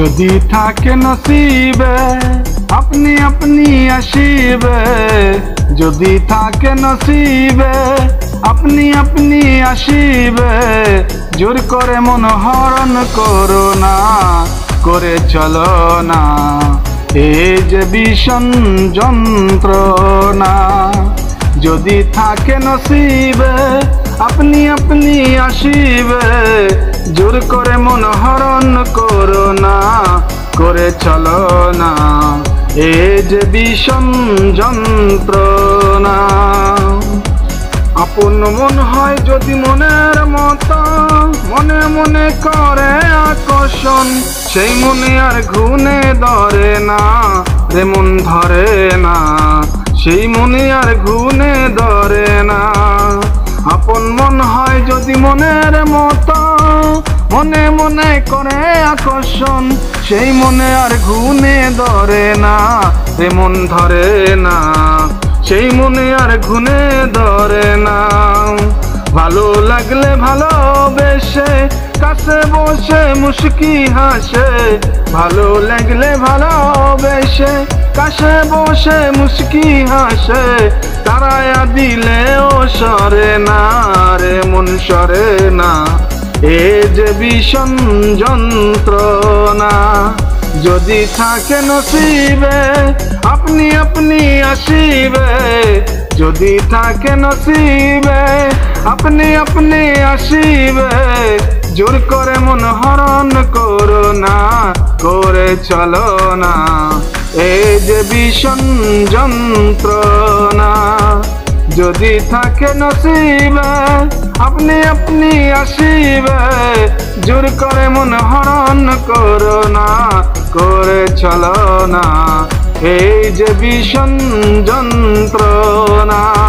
যদি থাকে নসিবে আপনি আপনি আসিবে, যদি থাকে নসিবে আপনি আপনি আসিবে। জোর করে মন হরণ করো না, করে চলো না এই যে ভীষণ যন্ত্রণা। যদি থাকে নসিবে আপনি আপনি আসিবে, জোর করে মন হরণ করো না, করে চলো না এই যে ভীষণ যন্ত্রণা। আপন মন হয় যদি মনের মতো, মনে মনে করে আকর্ষণ, সেই মনে আর ঘুনে ধরে না রে মন ধরে না, সেই মনে আর ঘুনে ধরে না। আপন মন হয় যদি মনের মতো, মনে মনে করে আকর্ষণ, সেই মনে আর ঘুনে ধরে না রে মন ধরে না, সেই মনে আর ঘুনে ধরে না। ভালো লাগলে ভালোবেসে কাছে বসে মুস্কি হাসে, ভালো লাগলে ভালোবেসে কাছে বসে মুস্কি হাসে। তারায়া দিলেও সরে না রে মন সরে না এই যে ভীষণ যন্ত্রণা। যদি থাকে নসিবে আপনি আপনি আসিবে, যদি থাকে নসিবে আপনি আপনি আসিবে। জোর করে মন হরণ করো না, করে চলো না এই যে ভীষণ যন্ত্রণা। যদি থাকে নসিবে আপনি আপনি আসিবে, জোর করে মন হরণ করো না, করে চলো না এই যে ভীষণ যন্ত্রণা।